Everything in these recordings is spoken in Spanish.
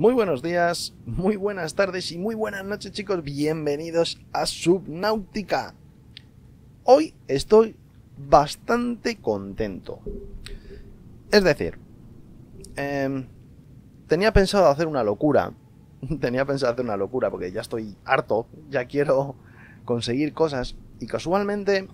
Muy buenos días, muy buenas tardes y muy buenas noches, chicos. Bienvenidos a Subnautica. Hoy estoy bastante contento. Es decir, tenía pensado hacer una locura. Porque ya estoy harto, ya quiero conseguir cosas. Y casualmente,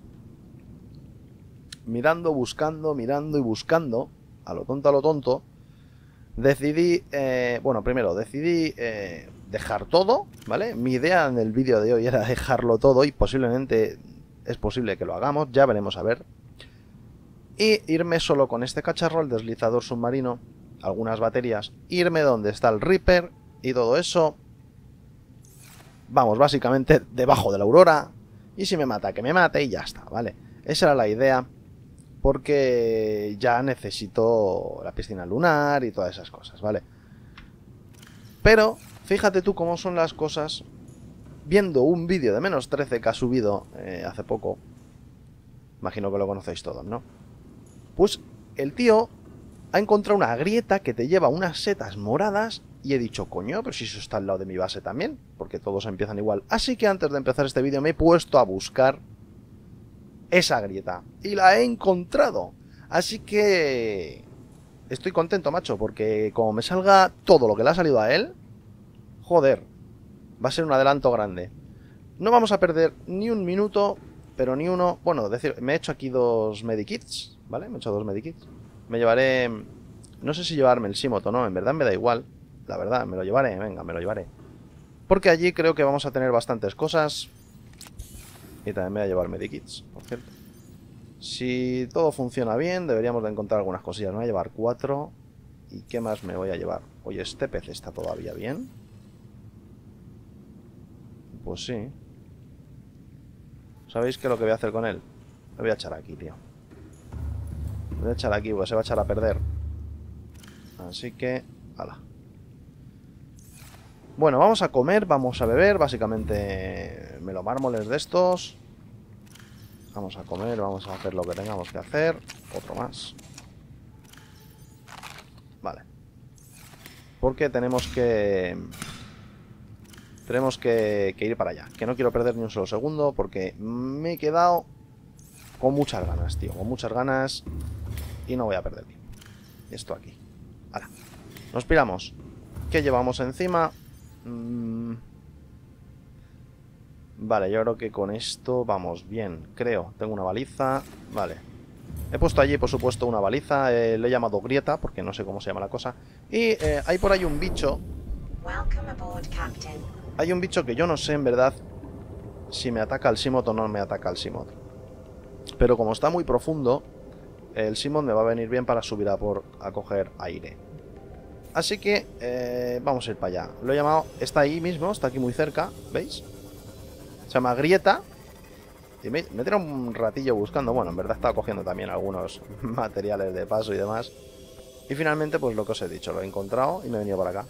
mirando y buscando, a lo tonto, decidí, decidí dejar todo, ¿vale? Mi idea en el vídeo de hoy era dejarlo todo y posiblemente es posible que lo hagamos, ya veremos a ver. Y irme solo con este cacharro, el deslizador submarino, algunas baterías, irme donde está el Reaper y todo eso. Vamos, básicamente debajo de la Aurora. Y si me mata, que me mate y ya está, ¿vale? Esa era la idea. Porque ya necesito la piscina lunar y todas esas cosas, ¿vale? Pero fíjate tú cómo son las cosas. Viendo un vídeo de -13 que ha subido hace poco. Imagino que lo conocéis todos, ¿no? Pues el tío ha encontrado una grieta que te lleva unas setas moradas. Y he dicho, coño, pero si eso está al lado de mi base también. Porque todos empiezan igual. Así que antes de empezar este vídeo me he puesto a buscar esa grieta. Y la he encontrado. Así que estoy contento, macho. Porque como me salga todo lo que le ha salido a él, joder, va a ser un adelanto grande. No vamos a perder ni un minuto, pero ni uno. Bueno, decir, me he hecho aquí 2 medikits, ¿vale? Me he hecho 2 medikits. Me llevaré... No sé si llevarme el Simot o no. En verdad me da igual. La verdad, me lo llevaré. Venga, me lo llevaré. Porque allí creo que vamos a tener bastantes cosas. Y también me voy a llevar medikits, por cierto. Si todo funciona bien, deberíamos de encontrar algunas cosillas. Me voy a llevar 4. ¿Y qué más me voy a llevar? Oye, ¿este pez está todavía bien? Pues sí. ¿Sabéis qué es lo que voy a hacer con él? Lo voy a echar aquí, tío. Lo voy a echar aquí, porque se va a echar a perder. Así que... ¡hala! Bueno, vamos a comer, vamos a beber. Básicamente melomármoles de estos. Vamos a comer, vamos a hacer lo que tengamos que hacer. Otro más. Vale. Porque tenemos que ir para allá. Que no quiero perder ni un solo segundo. Porque me he quedado con muchas ganas, tío. Con muchas ganas. Y no voy a perder tiempo. Esto aquí. Ahora. Nos piramos. ¿Qué llevamos encima? Vale, yo creo que con esto vamos bien. Creo. Tengo una baliza. Vale. He puesto allí, por supuesto, una baliza. Le he llamado grieta, porque no sé cómo se llama la cosa. Y hay por ahí un bicho. Hay un bicho que yo no sé, en verdad, si me ataca el Simot o no me ataca el Simot. Pero como está muy profundo, el Simot me va a venir bien para subir a coger aire. Así que vamos a ir para allá. Lo he llamado... Está ahí mismo, está aquí muy cerca. ¿Veis? Se llama Grieta. Y me he tirado un ratillo buscando. Bueno, en verdad estaba cogiendo también algunos materiales de paso y demás. Y finalmente, pues lo que os he dicho, lo he encontrado y me he venido para acá.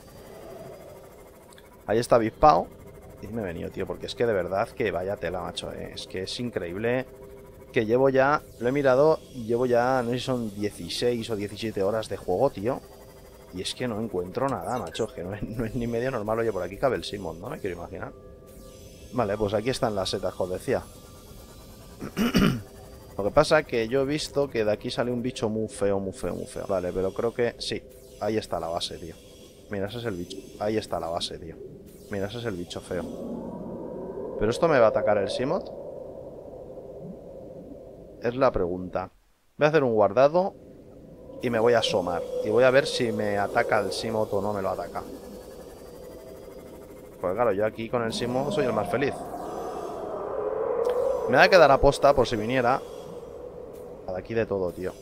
Ahí está avispado. Y me he venido, tío, porque es que de verdad que vaya tela, macho. Es que es increíble que llevo ya... Lo he mirado y llevo ya, no sé si son 16 o 17 horas de juego, tío. Y es que no encuentro nada, macho. Que no es ni medio normal. Oye, por aquí cabe el Simon, ¿no? Me quiero imaginar. Vale, pues aquí están las setas, como decía. Lo que pasa es que yo he visto que de aquí sale un bicho muy feo, muy feo, muy feo. Vale, pero creo que sí. Ahí está la base, tío. Mira, ese es el bicho. Ahí está la base, tío. Mira, ese es el bicho feo. ¿Pero esto me va a atacar el Simot? Es la pregunta. Voy a hacer un guardado y me voy a asomar. Y voy a ver si me ataca el Simot o no me lo ataca. Pues claro, yo aquí con el Simot soy el más feliz. Me da que dar aposta por si viniera. De aquí de todo, tío.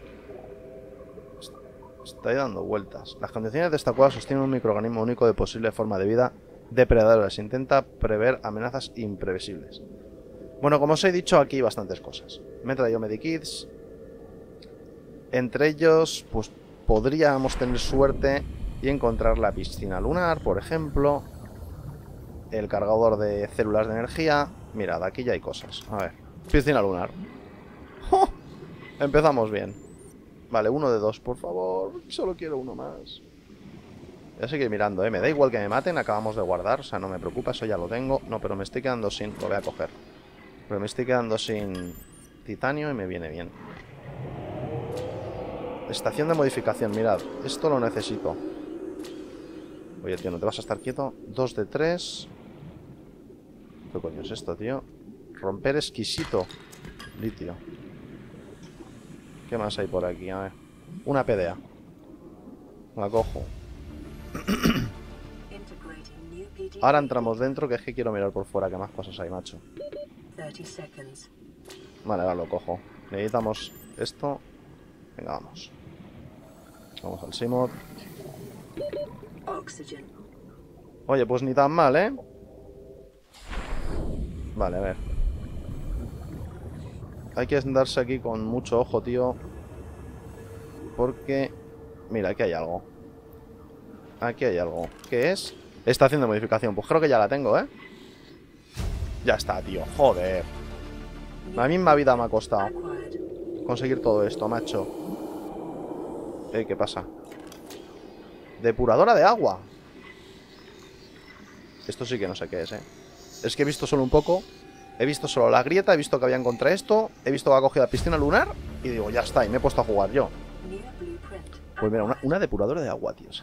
Está ahí dando vueltas. Las condiciones de esta cueva sostienen un microorganismo único de posible forma de vida depredadora. Se intenta prever amenazas imprevisibles. Bueno, como os he dicho, aquí hay bastantes cosas. Me he traído medikits. Entre ellos, pues podríamos tener suerte y encontrar la piscina lunar, por ejemplo. El cargador de células de energía. Mirad, aquí ya hay cosas. A ver, piscina lunar. ¡Oh! Empezamos bien. Vale, 1 de 2, por favor. Solo quiero uno más. Voy a seguir mirando, ¿eh? Me da igual que me maten, acabamos de guardar. O sea, no me preocupa, eso ya lo tengo. No, pero me estoy quedando sin... Lo voy a coger. Pero me estoy quedando sin titanio y me viene bien. Estación de modificación, mirad. Esto lo necesito. Oye, tío, ¿no te vas a estar quieto? 2 de 3. ¿Qué coño es esto, tío? Romper exquisito. Litio. ¿Qué más hay por aquí? A ver. Una PDA. La cojo. Ahora entramos dentro, que es que quiero mirar por fuera qué más cosas hay, macho. Vale, ahora lo cojo. Necesitamos esto. Venga, vamos. Vamos al Simod. Oye, pues ni tan mal, ¿eh? Vale, a ver. Hay que andarse aquí con mucho ojo, tío. Porque... Mira, aquí hay algo. Aquí hay algo. ¿Qué es? Estación de modificación. Pues creo que ya la tengo, ¿eh? Ya está, tío. Joder. La misma vida me ha costado conseguir todo esto, macho. ¿Qué pasa? Depuradora de agua. Esto sí que no sé qué es, ¿eh? Es que he visto solo un poco. He visto solo la grieta, he visto que había encontrado esto. He visto que ha cogido la piscina lunar. Y digo, ya está, y me he puesto a jugar yo. Pues mira, una depuradora de agua, tío.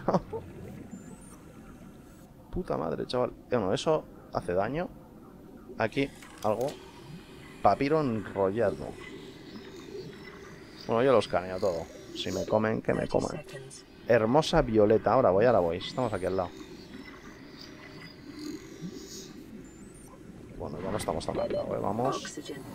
Puta madre, chaval. Bueno, eso hace daño. Aquí, algo. Papiro enrollado. Bueno, yo lo escaneo todo. Si me comen, que me coman. Hermosa violeta. Ahora voy. Estamos aquí al lado. Bueno, ya no estamos tan rápido, vamos.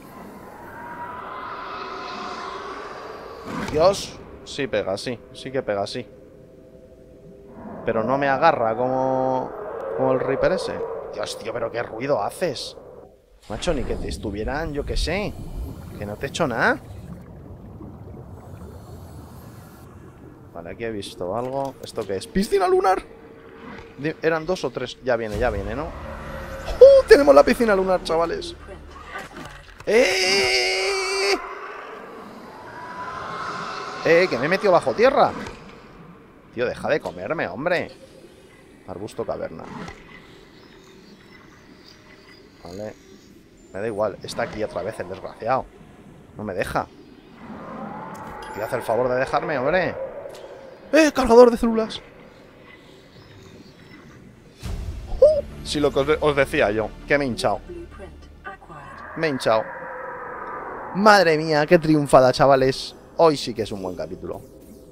Dios. Sí pega, sí. Sí que pega, sí. Pero no me agarra como el Reaper ese. Dios, tío, pero qué ruido haces. Macho, ni que te estuvieran, yo qué sé. Que no te he hecho nada. Vale, aquí he visto algo. ¿Esto qué es? ¡Piscina lunar! Eran 2 o 3. Ya viene, ¿no? Tenemos la piscina lunar, chavales. Que me he metido bajo tierra. Tío, deja de comerme, hombre. Arbusto caverna. Vale. Me da igual. Está aquí otra vez el desgraciado. No me deja. Y hace el favor de dejarme, hombre. Cargador de células. Si lo que os decía yo, que me he hinchado. Me he hinchado. Madre mía, qué triunfada, chavales. Hoy sí que es un buen capítulo.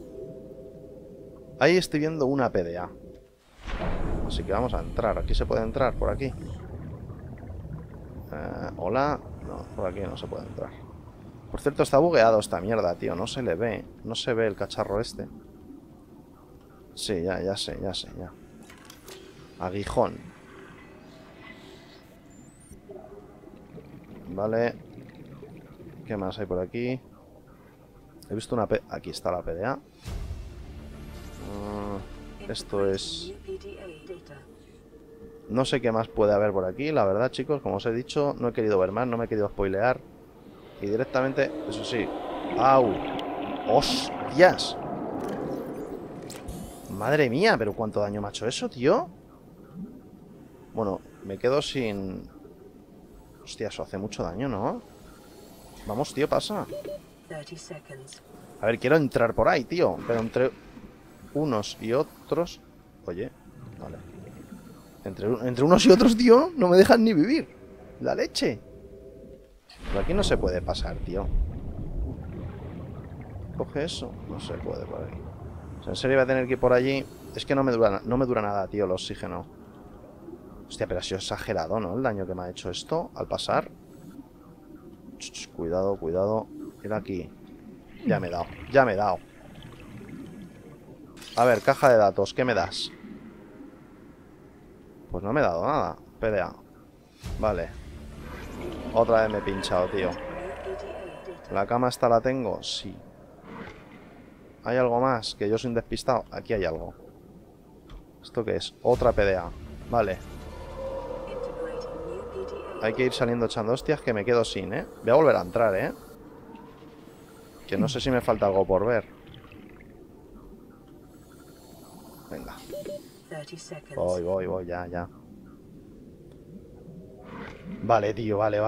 Ahí estoy viendo una PDA. Así que vamos a entrar. Aquí se puede entrar, por aquí. Hola. No, por aquí no se puede entrar. Por cierto, está bugueado esta mierda, tío. No se le ve. No se ve el cacharro este. Sí, ya sé. Aguijón. Vale. ¿Qué más hay por aquí? He visto una PDA. Aquí está la PDA. Esto es... No sé qué más puede haber por aquí, la verdad, chicos. Como os he dicho, no he querido ver más, no me he querido spoilear. Y directamente, eso sí. ¡Au! ¡Hostias! Madre mía, pero ¿cuánto daño me ha hecho eso, tío? Bueno, me quedo sin... Hostia, eso hace mucho daño, ¿no? Vamos, tío, pasa. A ver, quiero entrar por ahí, tío. Pero entre unos y otros... Oye, vale. Entre unos y otros, tío, no me dejan ni vivir. La leche. Pero aquí no se puede pasar, tío. Coge eso. No se puede por ahí. O sea, en serio voy a tener que ir por allí. Es que no me dura nada, tío, el oxígeno. Hostia, pero ha sido exagerado, ¿no? El daño que me ha hecho esto al pasar. Cuidado. Mira aquí. Ya me he dado. A ver, caja de datos, ¿qué me das? Pues no me he dado nada. PDA. Vale. Otra vez me he pinchado, tío. ¿La cama esta la tengo? Sí. ¿Hay algo más? Que yo soy un despistado. Aquí hay algo. ¿Esto qué es? Otra PDA. Vale. Hay que ir saliendo echando hostias, que me quedo sin, ¿eh? Voy a volver a entrar, ¿eh? Que no sé si me falta algo por ver. Venga. Voy, ya. Vale, tío, vale.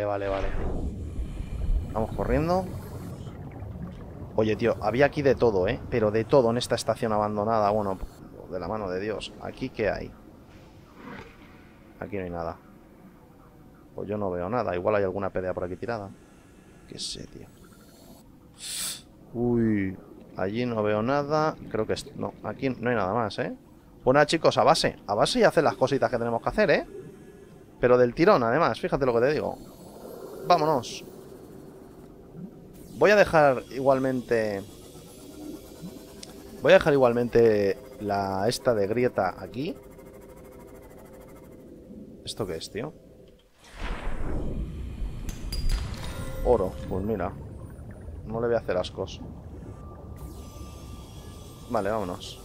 Vamos corriendo. Oye, tío, había aquí de todo, ¿eh? Pero de todo en esta estación abandonada. Bueno, de la mano de Dios. ¿Aquí qué hay? Aquí no hay nada. Pues yo no veo nada. Igual hay alguna pelea por aquí tirada. Qué sé, tío. Uy, allí no veo nada. Creo que... no, aquí no hay nada más, ¿eh? Bueno, chicos, a base y hacer las cositas que tenemos que hacer, ¿eh? Pero del tirón, además, fíjate lo que te digo. Vámonos. Voy a dejar igualmente... la esta de grieta aquí. ¿Esto qué es, tío? Oro, pues mira. No le voy a hacer ascos. Vale, vámonos.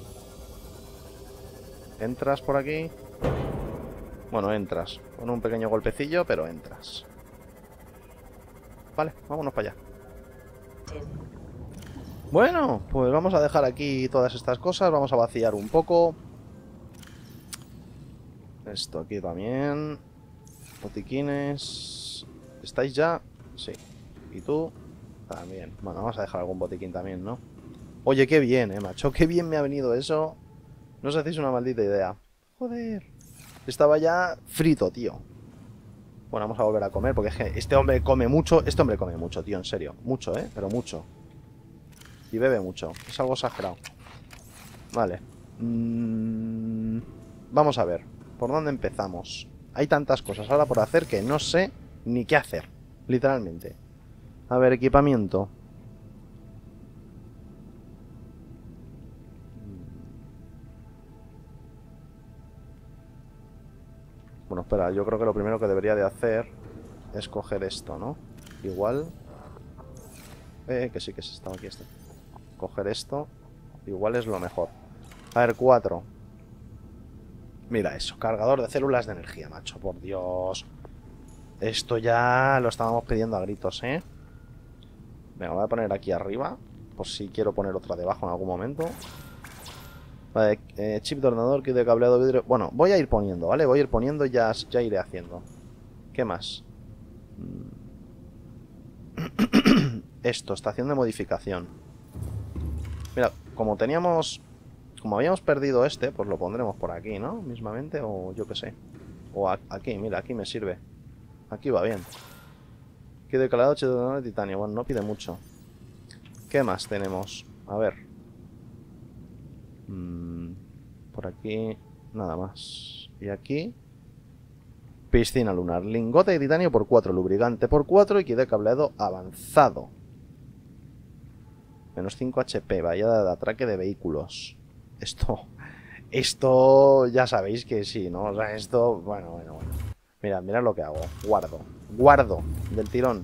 ¿Entras por aquí? Bueno, entras. Con un pequeño golpecillo, pero entras. Vale, vámonos para allá. Bueno, pues vamos a dejar aquí todas estas cosas. Vamos a vaciar un poco. Esto aquí también. Botiquines. ¿Estáis ya? Sí. ¿Y tú? También. Bueno, vamos a dejar algún botiquín también, ¿no? Oye, qué bien, macho. Qué bien me ha venido eso. No os hacéis una maldita idea. Joder. Estaba ya frito, tío. Bueno, vamos a volver a comer porque es que este hombre come mucho. Este hombre come mucho, tío, en serio. Mucho, pero mucho. Y bebe mucho. Es algo exagerado. Vale. Vamos a ver. ¿Por dónde empezamos? Hay tantas cosas ahora por hacer que no sé ni qué hacer. Literalmente. A ver, equipamiento. Bueno, espera, yo creo que lo primero que debería de hacer es coger esto, ¿no? Igual... que sí que se estaba aquí este. Coger esto. Igual es lo mejor. A ver, 4. Mira eso, cargador de células de energía, macho, por Dios. Esto ya lo estábamos pidiendo a gritos, ¿eh? Venga, voy a poner aquí arriba. Por si quiero poner otra debajo en algún momento. Vale, chip de ordenador, kit de cableado, vidrio... Bueno, voy a ir poniendo, ¿vale? Voy a ir poniendo y ya iré haciendo. ¿Qué más? Esto, estación de modificación. Mira, como teníamos... Como habíamos perdido este, pues lo pondremos por aquí, ¿no? Mismamente, o yo qué sé. O aquí, mira, aquí me sirve. Aquí va bien. Kit de calado, chip de ordenador de titanio. Bueno, no pide mucho. ¿Qué más tenemos? A ver. Por aquí, nada más. Y aquí... Piscina lunar. Lingote de titanio por 4. Lubricante por 4. Y kit de cableado avanzado. Menos 5 HP. Vallada de atraque de vehículos. Esto ya sabéis que sí, ¿no? O sea, esto... Bueno. Mirad lo que hago. Guardo. Del tirón.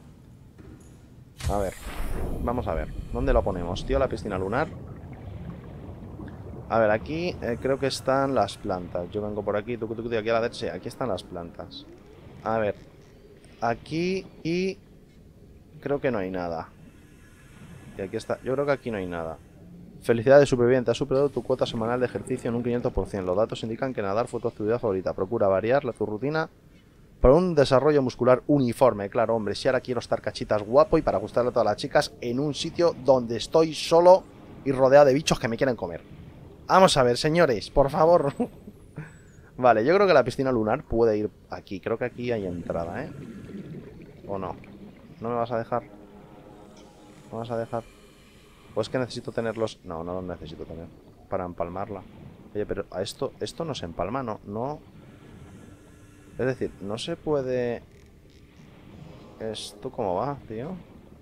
A ver. Vamos a ver. ¿Dónde lo ponemos, tío? La piscina lunar. A ver, aquí creo que están las plantas. Yo vengo por aquí, aquí a la derecha. Sí, aquí están las plantas. A ver. Aquí y... Creo que no hay nada. Y aquí está. Yo creo que aquí no hay nada. Felicidades, superviviente. Has superado tu cuota semanal de ejercicio en un 500%. Los datos indican que nadar fue tu actividad favorita. Procura variar tu rutina para un desarrollo muscular uniforme. Claro, hombre, si ahora quiero estar cachitas guapo y para gustarle a todas las chicas en un sitio donde estoy solo y rodeado de bichos que me quieren comer. Vamos a ver, señores, por favor. Vale, yo creo que la piscina lunar puede ir aquí. Creo que aquí hay entrada, ¿eh? ¿O no? ¿No me vas a dejar? ¿No vas a dejar? ¿O es que necesito tenerlos? No, no los necesito tener para empalmarla. Oye, pero a esto no se empalma, ¿no? No. Es decir, no se puede... ¿Esto cómo va, tío?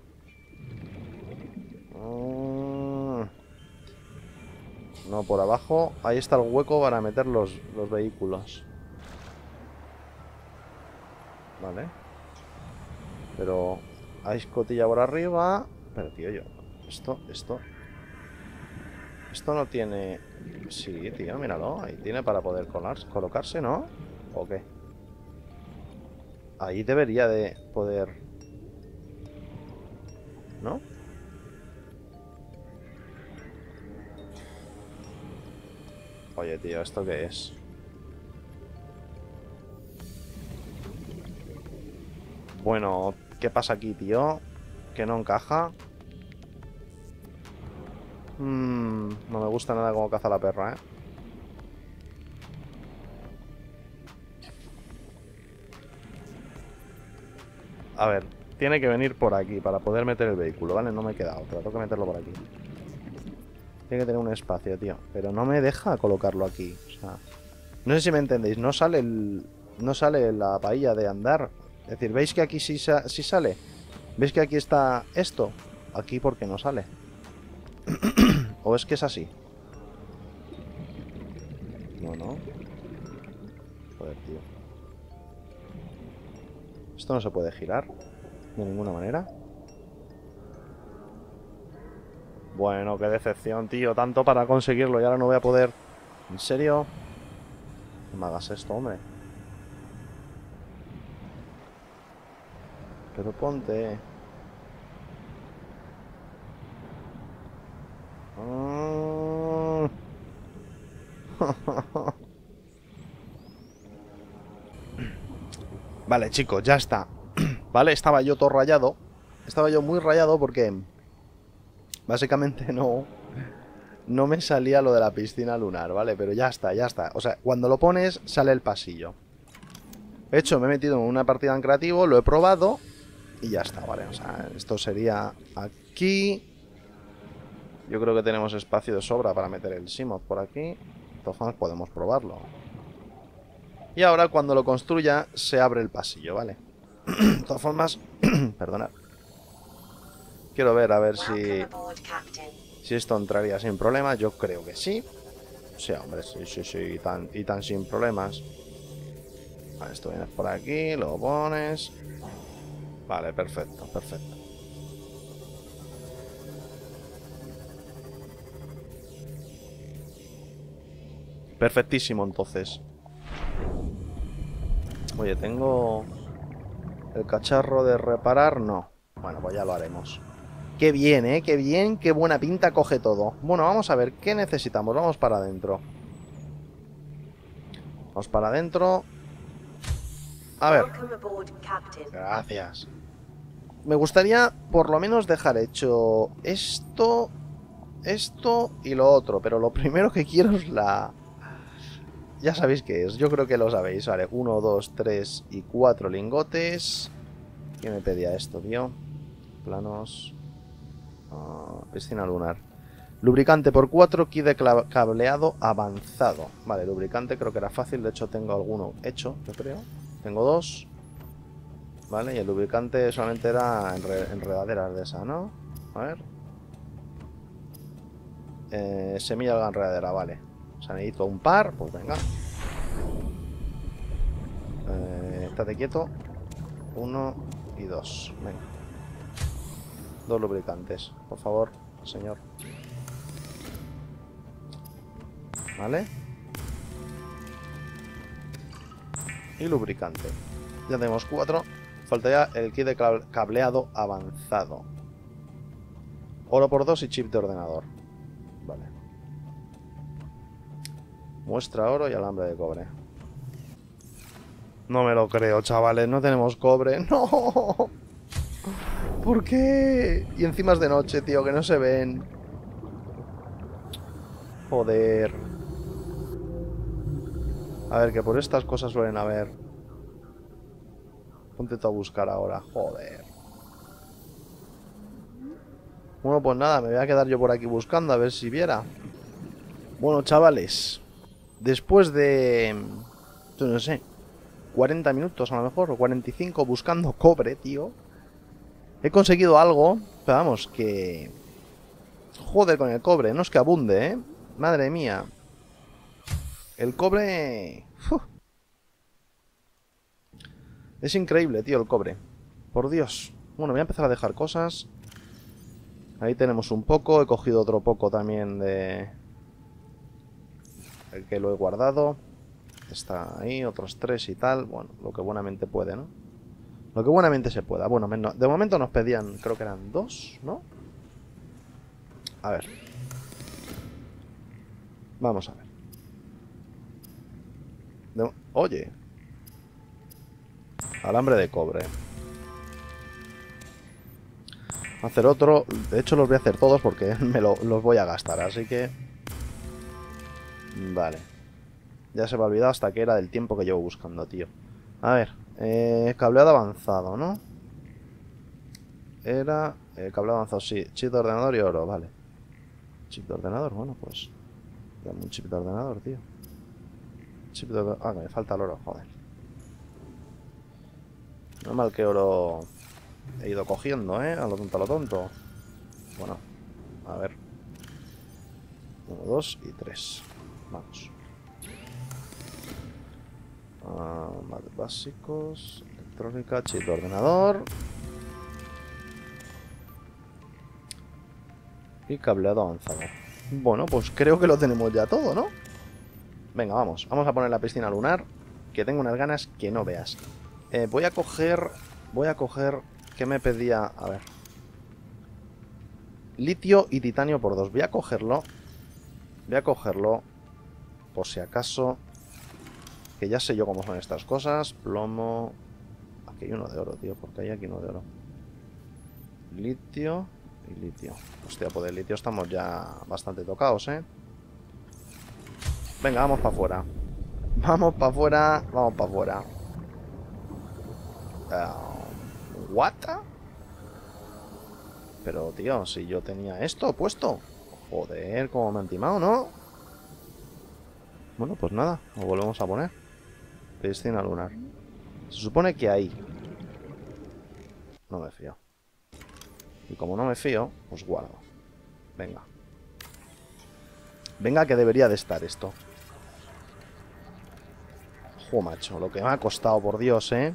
No, por abajo. Ahí está el hueco para meter los vehículos. Vale. Pero hay escotilla por arriba. Pero, tío, yo... Esto no tiene... Sí, tío, míralo. Ahí tiene para poder colocarse, ¿no? ¿O qué? Ahí debería de poder... ¿No? Oye, tío, ¿esto qué es? Bueno, ¿qué pasa aquí, tío? Que no encaja. No me gusta nada cómo caza la perra, ¿eh? A ver, tiene que venir por aquí para poder meter el vehículo, ¿vale? No me queda otra, tengo que meterlo por aquí. Tiene que tener un espacio, tío. Pero no me deja colocarlo aquí. O sea, no sé si me entendéis. No sale no sale la paella de andar. Es decir, ¿veis que aquí sí sale? ¿Veis que aquí está esto? Aquí porque no sale. ¿O es que es así? No, no. Joder, tío. Esto no se puede girar. De ninguna manera. Bueno, qué decepción, tío. Tanto para conseguirlo y ahora no voy a poder. ¿En serio? No me hagas esto, hombre. Pero ponte. Vale, chicos, ya está. Vale, estaba yo todo rayado. Estaba yo muy rayado porque básicamente no me salía lo de la piscina lunar, ¿vale? Pero ya está, ya está. O sea, cuando lo pones sale el pasillo. De hecho, me he metido en una partida en creativo, lo he probado y ya está, ¿vale? O sea, esto sería aquí. Yo creo que tenemos espacio de sobra para meter el Seamoth por aquí. De todas formas podemos probarlo. Y ahora cuando lo construya se abre el pasillo, ¿vale? De todas formas, perdonad. Quiero ver a ver si esto entraría sin problemas. Yo creo que sí. Sí, hombre, sí, y tan sin problemas. Vale, esto vienes por aquí, lo pones. Vale, perfecto, perfecto. Perfectísimo, entonces. Oye, tengo el cacharro de reparar. No. Bueno, pues ya lo haremos. Qué bien, ¿eh? Qué bien, qué buena pinta coge todo. Bueno, vamos a ver, ¿qué necesitamos? Vamos para adentro. Vamos para adentro. A ver. Gracias. Me gustaría por lo menos dejar hecho esto, esto y lo otro. Pero lo primero que quiero es la... Ya sabéis qué es, yo creo que lo sabéis. Vale, 1, 2, 3 y 4 lingotes. ¿Quién me pedía esto, tío? Planos... piscina lunar. Lubricante por 4, kit de cableado avanzado. Vale, lubricante creo que era fácil. De hecho tengo alguno hecho, yo creo. Tengo 2. Vale, y el lubricante solamente era enredaderas de esa, ¿no? A ver. Semilla de enredadera, vale. O sea, necesito un par, pues venga. Estate quieto. 1 y 2. Venga. 2 lubricantes, por favor, señor. Vale. Y lubricante. Ya tenemos 4. Faltaría el kit de cableado avanzado. Oro por 2 y chip de ordenador. Vale. Muestra oro y alambre de cobre. No me lo creo, chavales. No tenemos cobre. ¡No! ¿Por qué? Y encima es de noche, tío, que no se ven. Joder. A ver, que por estas cosas suelen haber. Ponte tú a buscar ahora. Joder. Bueno, pues nada, me voy a quedar yo por aquí buscando a ver si viera. Bueno, chavales. Después de... Yo no sé. 40 minutos a lo mejor, o 45 buscando cobre, tío. He conseguido algo. Pero vamos, que... Joder con el cobre, no es que abunde, ¿eh? Madre mía. El cobre... ¡Uf! Es increíble, tío, el cobre. Por Dios. Bueno, voy a empezar a dejar cosas. Ahí tenemos un poco. He cogido otro poco también de... El que lo he guardado. Está ahí, otros 3 y tal. Bueno, lo que buenamente puede, ¿no? Lo que buenamente se pueda. Bueno, de momento nos pedían, creo que eran 2, ¿no? A ver. Vamos a ver. Oye. Alambre de cobre. Hacer otro. De hecho los voy a hacer todos porque los voy a gastar. Así que... Vale. Ya se me ha olvidado hasta que era del tiempo que llevo buscando, tío. A ver. Cableado avanzado, ¿no? Era... cableado avanzado, sí. Chip de ordenador y oro, vale. Chip de ordenador, bueno, pues... Dame un chip de ordenador, tío. Chip de... Ah, que me falta el oro, joder. No mal que oro he ido cogiendo, ¿eh? A lo tonto, a lo tonto. Bueno, a ver. 1, 2 y 3. Vamos. Más básicos. Electrónica, chip de ordenador. Y cableado avanzado. Bueno, pues creo que lo tenemos ya todo, ¿no? Venga, vamos. Vamos a poner la piscina lunar. Que tengo unas ganas que no veas. Voy a coger... ¿Qué me pedía? A ver. Litio y titanio por 2. Voy a cogerlo. Por si acaso. Que ya sé yo cómo son estas cosas. Plomo. Aquí hay uno de oro, tío. Porque hay aquí uno de oro. Litio y litio. Hostia, pues de litio estamos ya bastante tocados, ¿eh? Venga, vamos para afuera. Vamos para afuera. Vamos para afuera. ¿What? Pero, tío, si yo tenía esto puesto. Joder, cómo me han timado, ¿no? Bueno, pues nada, lo volvemos a poner. Piscina lunar. Se supone que ahí. No me fío. Y como no me fío, pues guardo. Venga. Venga, que debería de estar esto. Jo, macho, lo que me ha costado, por Dios, ¿eh?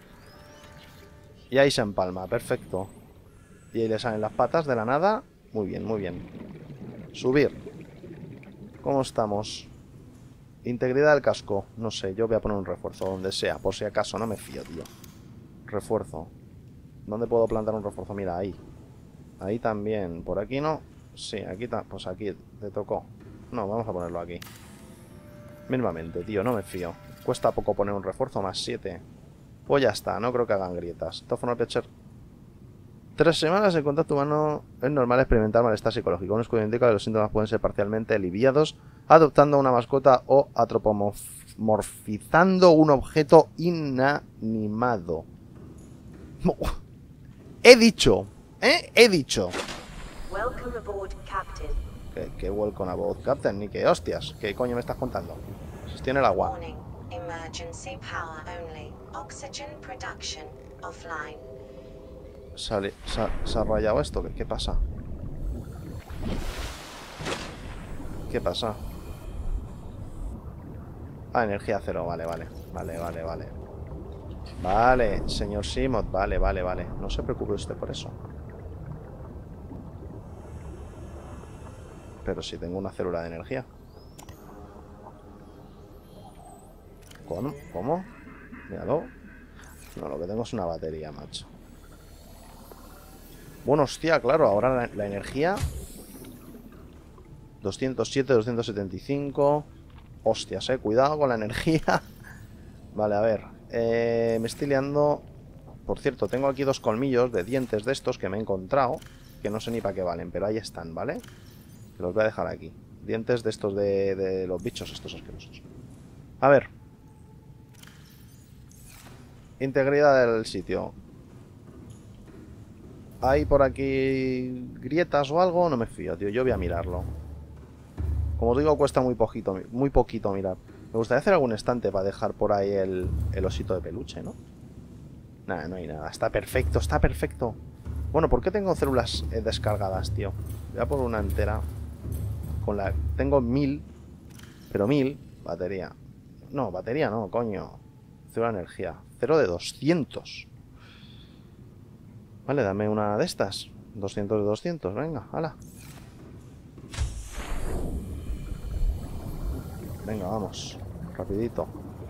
Y ahí se empalma, perfecto. Y ahí le salen las patas de la nada. Muy bien, muy bien. Subir. ¿Cómo estamos? Integridad del casco. No sé, yo voy a poner un refuerzo donde sea. Por si acaso, no me fío, tío. Refuerzo. ¿Dónde puedo plantar un refuerzo? Mira, ahí. Ahí también. ¿Por aquí no? Sí, aquí está. Pues aquí te tocó. No, vamos a ponerlo aquí. Mínimamente, tío, no me fío. Cuesta poco poner un refuerzo más 7. Pues ya está, no creo que hagan grietas. De todas formas, Pitcher. 3 semanas en contacto humano. Es normal experimentar malestar psicológico. Un escudo indica que los síntomas pueden ser parcialmente aliviados adoptando una mascota o antropomorfizando un objeto inanimado. He dicho, ¿eh? He dicho. Welcome aboard, Captain. ¿Qué welcome aboard, Captain? Ni qué hostias. ¿Qué coño me estás contando? Se tiene el agua. Warning. Emergency power only. Oxygen production offline. ¿Se ha rayado esto? ¿Qué pasa? ¿Qué pasa? Ah, energía cero. Vale, vale. Vale, vale, vale. Vale, señor Simot. Vale, vale, vale. No se preocupe usted por eso. Pero si tengo una célula de energía. ¿Cómo? ¿Cómo? Míralo. No, lo que tengo es una batería, macho. Bueno, hostia, claro, ahora la energía 207, 275. Hostias, cuidado con la energía. Vale, a ver, me estoy liando. Por cierto, tengo aquí 2 colmillos de dientes de estos que me he encontrado, que no sé ni para qué valen, pero ahí están, ¿vale? Los voy a dejar aquí. Dientes de estos de los bichos estos asquerosos. A ver. Integridad del sitio. ¿Hay por aquí grietas o algo? No me fío, tío. Yo voy a mirarlo. Como os digo, cuesta muy poquito mirar. Me gustaría hacer algún estante para dejar por ahí el osito de peluche, ¿no? Nada, no hay nada. Está perfecto, está perfecto. Bueno, ¿por qué tengo células descargadas, tío? Voy a por una entera. Tengo 1000. Pero 1000. Batería. No, batería no, coño. Célula de energía. 0 de 200. Vale, dame una de estas. 200 de 200, venga, hala. Venga, vamos. Rapidito.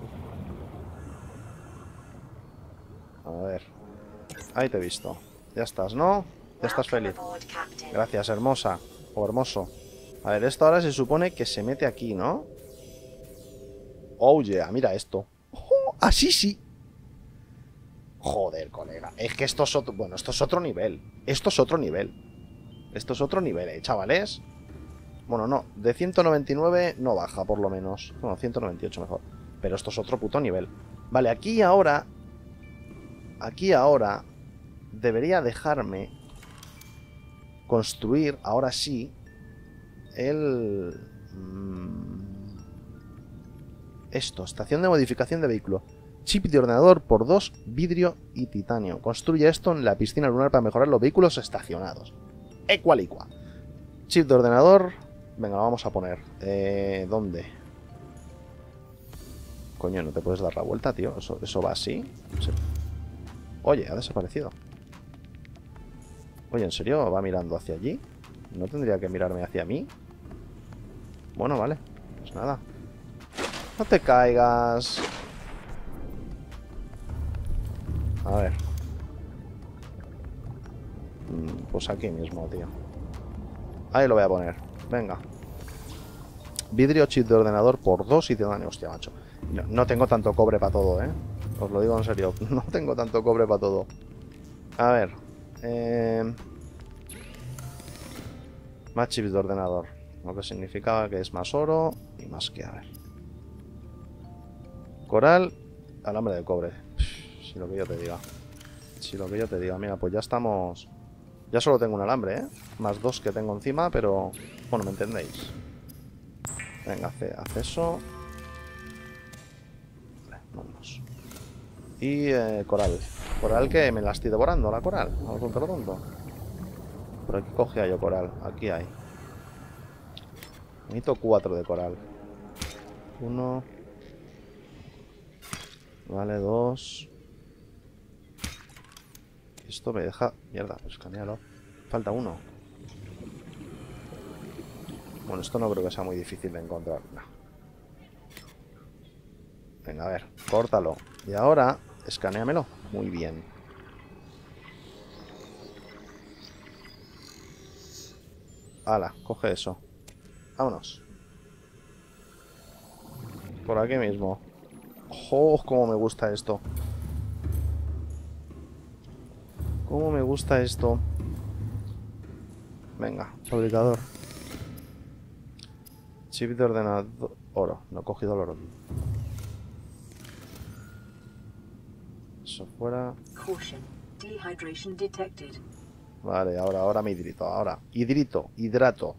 A ver. Ahí te he visto. Ya estás, ¿no? Ya estás feliz. Gracias, hermosa. O hermoso. A ver, esto ahora se supone que se mete aquí, ¿no? Oh yeah, mira esto. Oh, así sí. Joder, colega. Es que esto es otro... Bueno, esto es otro nivel. Esto es otro nivel. Esto es otro nivel, chavales. Bueno, no. De 199 no baja, por lo menos. Bueno, 198 mejor. Pero esto es otro puto nivel. Vale, aquí ahora... Aquí ahora... Debería dejarme... Construir, ahora sí... El... Esto, estación de modificación de vehículo. Chip de ordenador por 2, vidrio y titanio. Construye esto en la piscina lunar para mejorar los vehículos estacionados. Ecualicua. Chip de ordenador. Venga, lo vamos a poner. ¿Dónde? Coño, ¿no te puedes dar la vuelta, tío? ¿Eso va así? Sí. Oye, ha desaparecido. Oye, ¿en serio va mirando hacia allí? ¿No tendría que mirarme hacia mí? Bueno, vale. Pues nada. No te caigas. A ver. Pues aquí mismo, tío. Ahí lo voy a poner. Venga. Vidrio, chip de ordenador por 2 y titanio. Hostia, macho. No tengo tanto cobre para todo, ¿eh? Os lo digo en serio. No tengo tanto cobre para todo. A ver. Más chips de ordenador. Lo que significa que es más oro y más que, a ver. Coral, alambre de cobre. Si lo que yo te diga. Si lo que yo te diga. Mira, pues ya estamos... Ya solo tengo un alambre, ¿eh? Más 2 que tengo encima, pero... Bueno, me entendéis. Venga, haz eso. Vale, vámonos. Y coral. Coral que me la estoy devorando, la coral. A lo tonto. Por aquí cogía yo coral. Aquí hay. Necesito 4 de coral. 1. Vale, 2. Esto me deja... Mierda, pues escanealo. Falta 1. Bueno, esto no creo que sea muy difícil de encontrar. No. Venga, a ver, córtalo. Y ahora, escanéamelo. Muy bien. Hala, coge eso. Vámonos. Por aquí mismo. ¡Oh, cómo me gusta esto! ¿Cómo me gusta esto? Venga, fabricador. Chip de ordenador. Oro, no he cogido el oro. Eso fuera. Vale, ahora me hidrito. Ahora, hidrato.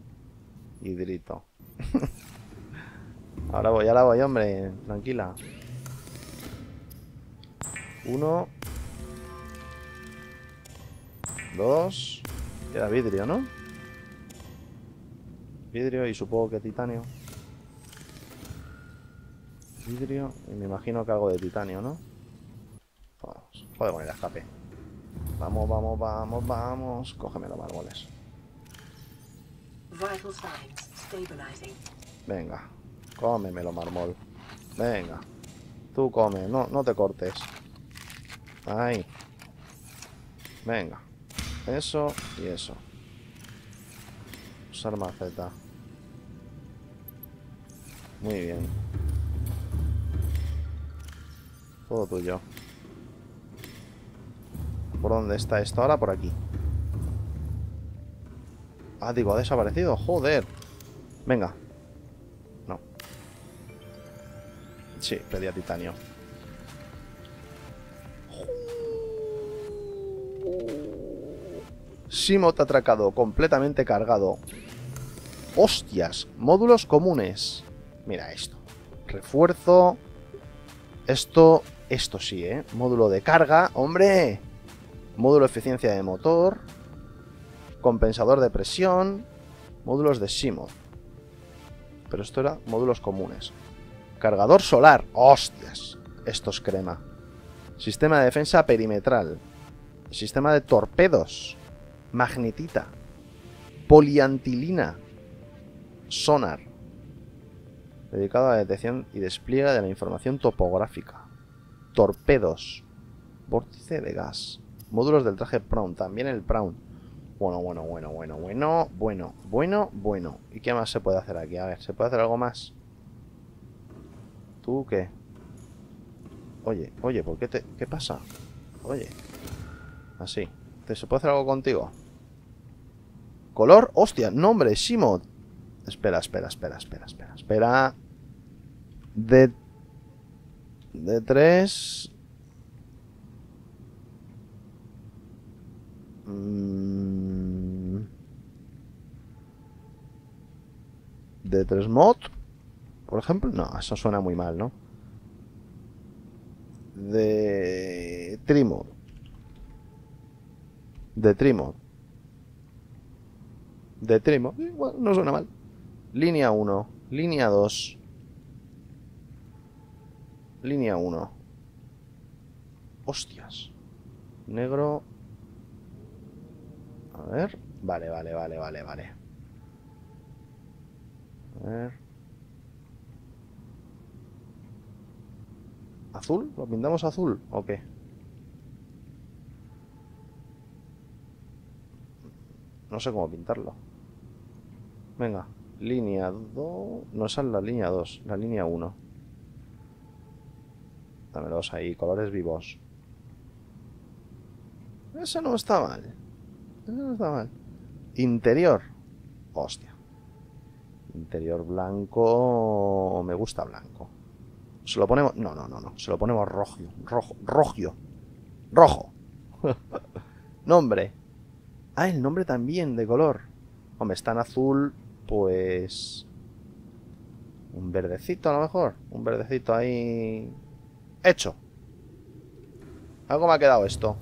Ahora voy, hombre. Tranquila. 1. 2. Queda vidrio, ¿no? Vidrio y supongo que titanio. Vidrio y me imagino que algo de titanio, ¿no? Vamos. Joder, con el escape. Vamos. Cógeme los mármoles. Venga. Cómemelo, mármol. Venga. Tú come. No te cortes. Ahí. Venga. Eso y eso. Usar maceta. Muy bien. Todo tuyo. ¿Por dónde está esto ahora? Por aquí. Ah, digo, ha desaparecido. Joder. Venga. No. Sí, pedía titanio. Simot atracado, completamente cargado. ¡Hostias! Módulos comunes. Mira esto. Refuerzo. Esto sí, ¿eh? Módulo de carga. ¡Hombre! Módulo eficiencia de motor. Compensador de presión. Módulos de Simot. Pero esto era módulos comunes. Cargador solar. ¡Hostias! Esto es crema. Sistema de defensa perimetral. Sistema de torpedos. Magnetita. Poliantilina. Sonar. Dedicado a la detección y despliegue de la información topográfica. Torpedos. Vórtice de gas. Módulos del traje Prawn. También el Prawn. Bueno. ¿Y qué más se puede hacer aquí? A ver, ¿se puede hacer algo más? ¿Tú qué? Oye, ¿por qué te... ¿Qué pasa? Oye. Así. ¿Se puede hacer algo contigo? ¿Color? ¡Hostia! ¡Nombre! ¡Shimod! Espera. De 3... De 3 mod, por ejemplo. No, eso suena muy mal, ¿no? De Trimod. De Trimod. Bueno, no suena mal. Línea 1. Línea 2. Línea 1. Hostias. Negro. A ver. Vale. A ver. ¿Azul? ¿Lo pintamos azul o qué? No sé cómo pintarlo. Venga. Línea 2. No, esa es la línea 2. La línea 1. Dámelos ahí. Colores vivos. Eso no está mal. Interior. Hostia. Interior blanco. Me gusta blanco. Se lo ponemos... No. Se lo ponemos rojo. Rojo. Nombre. Ah, el nombre también de color. Hombre, está en azul. Pues... un verdecito a lo mejor. Un verdecito ahí... Hecho. Algo me ha quedado esto.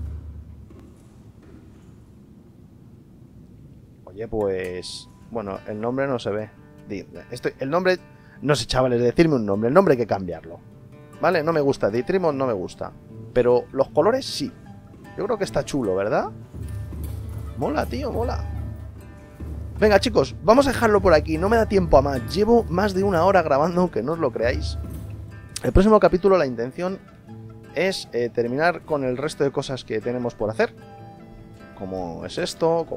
Oye, pues... Bueno, el nombre no se ve. El nombre... No sé, chavales, decidme un nombre. El nombre hay que cambiarlo. ¿Vale? No me gusta. Ditrimod no me gusta. Pero los colores sí. Yo creo que está chulo, ¿verdad? Mola, tío, mola. Venga, chicos, vamos a dejarlo por aquí. No me da tiempo a más. Llevo más de 1 hora grabando, aunque no os lo creáis. El próximo capítulo, la intención es terminar con el resto de cosas que tenemos por hacer. Como es esto,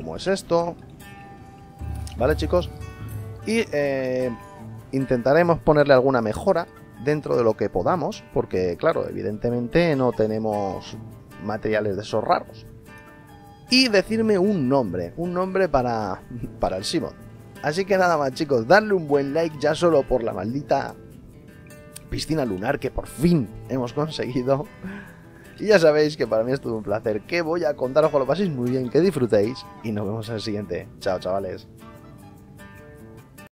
¿vale, chicos? Y intentaremos ponerle alguna mejora dentro de lo que podamos, porque, claro, evidentemente no tenemos materiales de esos raros. Y decirme un nombre para el Shimod. Así que nada más, chicos, darle un buen like ya solo por la maldita piscina lunar que por fin hemos conseguido. Y ya sabéis que para mí es todo un placer, que voy a contaros que lo paséis muy bien, que disfrutéis y nos vemos en el siguiente. Chao, chavales.